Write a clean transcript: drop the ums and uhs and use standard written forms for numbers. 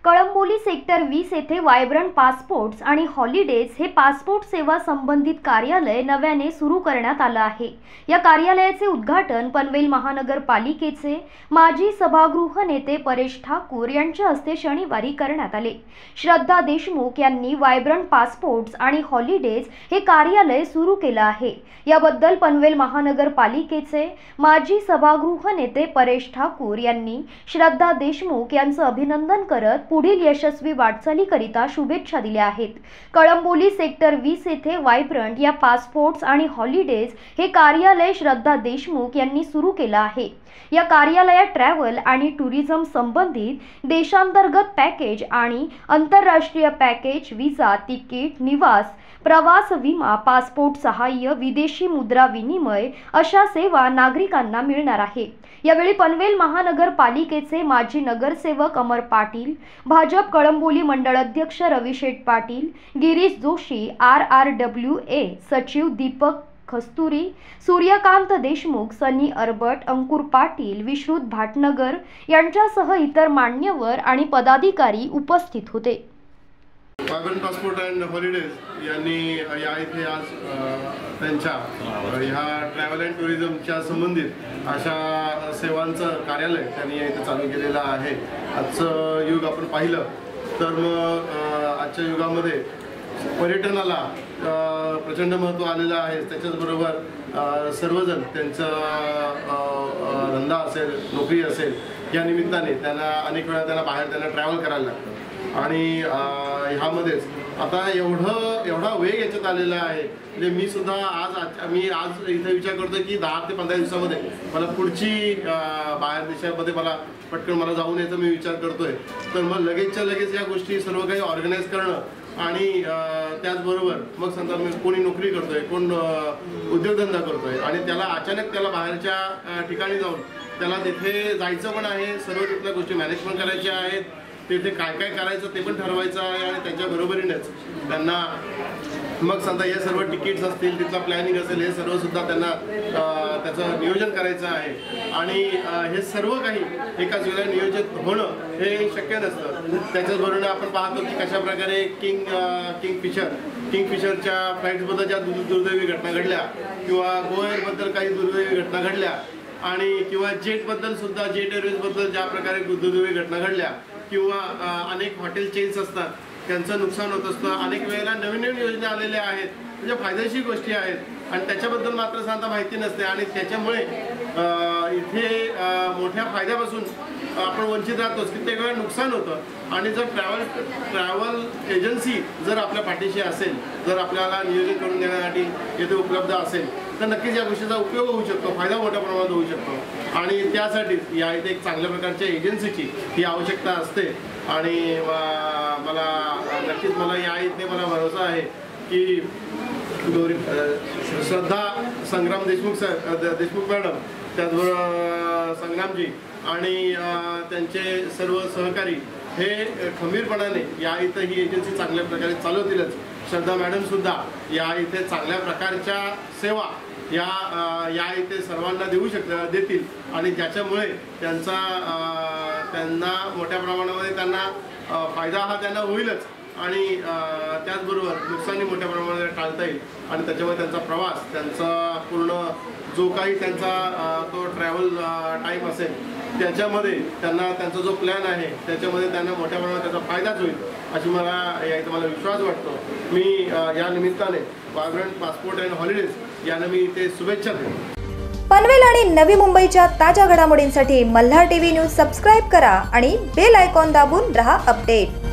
Kalamboli sector 20 येथे vibrant passports आणि holidays हे पासपोर्ट सेवा संबंधित कार्यालय नव्याने सुरू करण्यात आलं आहे। या कार्यालयाचे उद्घाटन पनवेल महानगरपालिकेचे माजी सभागृह नेते परेश ठाकूर यांच्या हस्ते शनिवारी करण्यात आले। श्रद्धा देशमुख यांनी वायब्रंट पासपोर्ट्स आणि हॉलिडेज हे कार्यालय सुरू केलं आहे। याबद्दल पनवेल महानगरपालिकेचे माजी सभागृह नेते परेश ठाकूर यांनी श्रद्धा देशमुख यांचं अभिनंदन करत पुढील यशस्वी वाटचालीकरिता शुभेच्छा दिल्या आहेत। कळंबोली सेक्टर 20 येथे वायब्रंट या पासपोर्ट्स आणि हॉलिडेज हे कार्यालय श्रद्धा देशमुख यांनी सुरू केलं आहे। या कार्यालयात ट्रॅव्हल आणि टुरिझम संबंधित देशांतर्गत पॅकेज आणि आंतरराष्ट्रीय पॅकेज, व्हिसा, तिकीट, निवास, प्रवास विमा, पासपोर्ट सहाय्य, विदेशी मुद्रा विनिमय अशा सेवा नागरिकांना मिळणार आहे। यावेळी पनवेल महानगरपालिकेचे माजी नगरसेवक अमर पाटील, भाजप कळंबोली मंडळ अध्यक्ष रविशेठ पाटील, गिरीश जोशी, RRWA सचिव दीपक कस्तुरी, सूर्यकांत देशमुख, सनी अरबट, अंकुर पाटील, विश्रुत भाटनगर यांच्यासह इतर मान्यवर आणि पदाधिकारी उपस्थित होते। वायब्रंट पासपोर्ट अँड हॉलिडेज यांनी या इथे आज त्यांच्या ह्या ट्रॅव्हल अँड टुरिझमच्या संबंधित अशा सेवांचं कार्यालय त्यांनी इथे चालू केलेलं आहे। आजचं युग आपण पाहिलं तर मग आजच्या युगामध्ये पर्यटनाला प्रचंड महत्त्व आलेलं आहे। त्याच्याचबरोबर सर्वजण त्यांचा धंदा असेल, नोकरी असेल, या निमित्ताने त्यांना अनेक वेळा बाहेर ट्रॅव्हल करायला लागतं आणि ह्यामध्येच आता एवढा वेग याच्यात आलेला आहे। म्हणजे मी आज इथे विचार करतोय की 10 ते 15 दिवसामध्ये मला पुढची बाहेर देशामध्ये पटकन मला जाऊन यायचा मी विचार करतोय। तर मग लगेचच्या लगेच या गोष्टी सर्व काही ऑर्गनाईज करणं आणि त्याचबरोबर मग समजा कोणी नोकरी करतोय, कोण उद्योगधंदा करतोय आणि त्याला अचानक बाहेरच्या ठिकाणी जाऊन त्याला तिथे जायचं पण आहे, सर्व तिथल्या गोष्टी मॅनेज पण करायच्या आहेत, तिथे काय काय करायचं ते पण ठरवायचं आहे आणि त्याच्या बरोबरीनेच त्यांना मग समजा हे सर्व तिकीट्स असतील, तिथला प्लॅनिंग असेल, हे सर्व सुद्धा त्यांना त्याचं नियोजन करायचं आहे आणि हे सर्व काही एकाच वेळेला नियोजित होणं हे शक्य नसतं। त्याच्याचबरोबर आपण पाहतो की कशा प्रकारे किंगफिशरच्या फ्लाईट्सबद्दल ज्या दुर्दैवी घटना घडल्या किंवा गोएअरबद्दल काही दुर्दैवी घटना घडल्या आणि किंवा जेटबद्दल सुद्धा जेट एअरवेजबद्दल ज्या प्रकारे दुर्दैवी घटना घडल्या किंवा अनेक हॉटेल चेन्स असतात त्यांचं नुकसान होत असतं। अनेक वेळेला नवीन योजना आलेल्या आहेत, म्हणजे फायदेशीर गोष्टी आहेत आणि त्याच्याबद्दल मात्र साधा माहिती नसते आणि त्याच्यामुळे इथे मोठ्या फायद्यापासून आपण वंचित राहतोच, कित्येक वेळा नुकसान होतं आणि जर ट्रॅव्हल एजन्सी जर आपल्या पाठीशी असेल, जर आपल्याला नियोजन करून देण्यासाठी येथे उपलब्ध असेल तर नक्कीच या गोष्टीचा उपयोग होऊ शकतो, फायदा मोठ्या प्रमाणात होऊ शकतो आणि त्यासाठी या इथे एक चांगल्या प्रकारच्या एजन्सीची ही आवश्यकता असते आणि मला या इथे भरोसा आहे की श्रद्धा संग्राम देशमुख मॅडम, त्याचबरोबर संग्रामजी आणि त्यांचे सर्व सहकारी हे खंबीरपणाने या इथं ही एजन्सी चांगल्या प्रकारे चालवतीलच। श्रद्धा मॅडम सुद्धा या इथे चांगल्या प्रकारच्या सेवा या इथे सर्वांना देतील आणि ज्याच्यामुळे त्यांना मोठ्या प्रमाणामध्ये त्यांना फायदा हा त्यांना होईलच आणि त्याचबरोबर नुकसानी मोठ्या प्रमाणात टाळता येईल आणि त्याच्यामुळे त्यांचा प्रवास, त्यांचा पूर्ण जो काही त्यांचा तो ट्रॅव्हल टाईम असेल त्याच्यामध्ये त्यांचा जो प्लॅन आहे त्याच्यामध्ये त्यांना मोठ्या प्रमाणात त्याचा फायदाच होईल अशी मला विश्वास वाटतो। मी या निमित्ताने वायब्रंट पासपोर्ट अँड हॉलिडेज यांना मी इथे शुभेच्छा देतो। पनवेल आणि नवी मुंबईच्या ताज्या घडामोडींसाठी मल्हार टीव्ही न्यूज सबस्क्राईब करा आणि बेल आयकॉन दाबून रहा अपडेट।